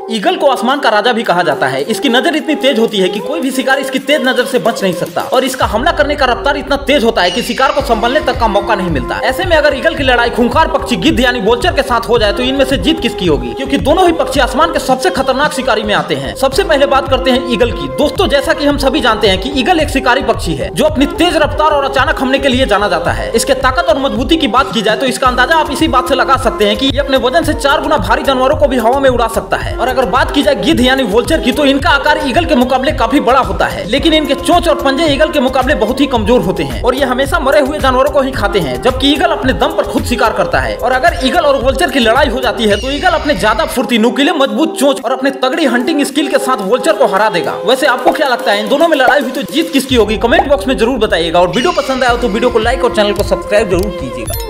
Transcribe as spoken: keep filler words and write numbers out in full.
Eagle को आसमान का राजा भी कहा जाता है। इसकी नजर इतनी तेज होती है कि कोई भी शिकार इसकी तेज नजर से बच नहीं सकता और इसका हमला करने का रफ्तार इतना तेज होता है कि शिकार को संभलने तक का मौका नहीं मिलता। ऐसे में अगर ईगल की लड़ाई खूंखार पक्षी गिद्ध यानी वोल्चर के साथ हो जाए तो इनमें से जीत किसकी होगी, क्योंकि दोनों ही पक्षी आसमान के सबसे खतरनाक शिकारी में आते हैं। सबसे पहले बात करते हैं ईगल की। दोस्तों, जैसा कि हम सभी जानते हैं कि ईगल एक शिकारी पक्षी है जो अपनी तेज रफ्तार और अचानक हमले के लिए जाना जाता है। इसके ताकत और मजबूती की बात की जाए तो इसका अंदाजा आप इसी बात से लगा सकते हैं कि ये अपने वजन से चार गुना भारी जानवरों को भी हवा में उड़ा सकता है। और अगर बात की जाए गिद्ध यानी वोल्चर की तो इनका आकार ईगल के मुकाबले काफी बड़ा होता है, लेकिन इनके चोंच और पंजे ईगल के मुकाबले बहुत ही कमजोर होते हैं और ये हमेशा मरे हुए जानवरों को ही खाते हैं, जबकि ईगल अपने दम पर खुद शिकार करता है। और अगर ईगल और वोल्चर की लड़ाई हो जाती है तो ईगल अपने ज्यादा फुर्ती, नुकीले, मजबूत चोंच और अपने तगड़ी हंटिंग स्किल के साथ वोल्चर को हरा देगा। वैसे आपको क्या लगता है, इन दोनों में लड़ाई हुई तो जीत किसकी होगी? कमेंट बॉक्स में जरूर बताइएगा और वीडियो पसंद आया तो वीडियो को लाइक और चैनल को सब्सक्राइब जरूर कीजिएगा।